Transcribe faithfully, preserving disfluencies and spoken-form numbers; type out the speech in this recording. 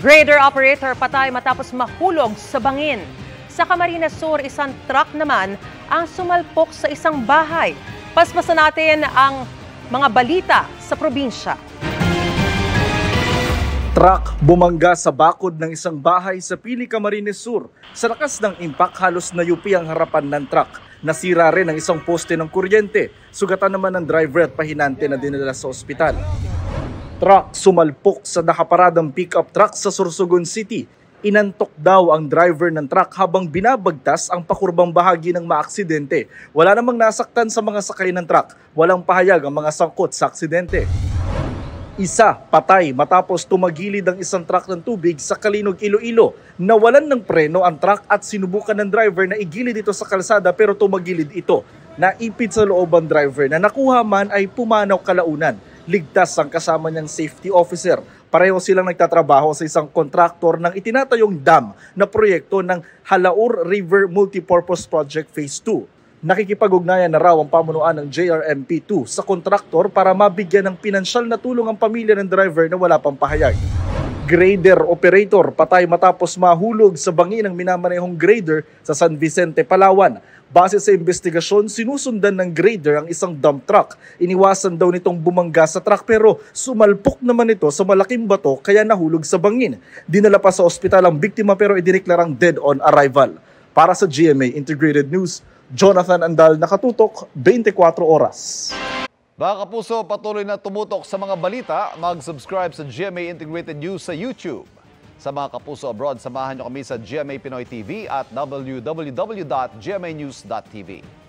Grader operator patay matapos mahulog sa bangin. Sa Camarines Sur, isang truck naman ang sumalpok sa isang bahay. Paspasan natin ang mga balita sa probinsya. Truck bumangga sa bakod ng isang bahay sa Pili, Camarines Sur. Sa lakas ng impact, halos nayupi ang harapan ng truck. Nasira rin ang isang poste ng kuryente. Sugatan naman ng driver at pahinante na dinala sa ospital. Truck sumalpok sa nakaparadang pickup truck sa Sorsogon City. Inantok daw ang driver ng truck habang binabagtas ang pakurbang bahagi ng maaksidente. Wala namang nasaktan sa mga sakay ng truck. Walang pahayag ang mga sangkot sa aksidente. Isa, patay matapos tumagilid ang isang truck ng tubig sa Kalinog, Iloilo. Nawalan ng preno ang truck at sinubukan ng driver na igilid ito sa kalsada pero tumagilid ito. Naipit sa loob ang driver na nakuha man ay pumanaw kalaunan. Ligtas ang kasama niyang safety officer. Pareho silang nagtatrabaho sa isang kontraktor ng itinatayong dam na proyekto ng Halaur River Multipurpose Project Phase two. Nakikipag-ugnayan na raw ang pamunuan ng J R M P two sa kontraktor para mabigyan ng pinansyal na tulong ang pamilya ng driver na wala pang pahayag. Grader operator patay matapos mahulog sa bangin ng minamanehong grader sa San Vicente, Palawan. Base sa investigasyon, sinusundan ng grader ang isang dump truck. Iniwasan daw nitong bumangga sa truck pero sumalpok naman ito sa malaking bato kaya nahulog sa bangin. Dinala pa sa ospital ang biktima pero idineklarang dead on arrival. Para sa G M A Integrated News, Jonathan Andal, nakatutok, twenty-four oras. Mga kapuso, patuloy na tumutok sa mga balita. Mag-subscribe sa G M A Integrated News sa YouTube. Sa mga kapuso abroad, samahan niyo kami sa G M A Pinoy T V at w w w dot g m a news dot t v.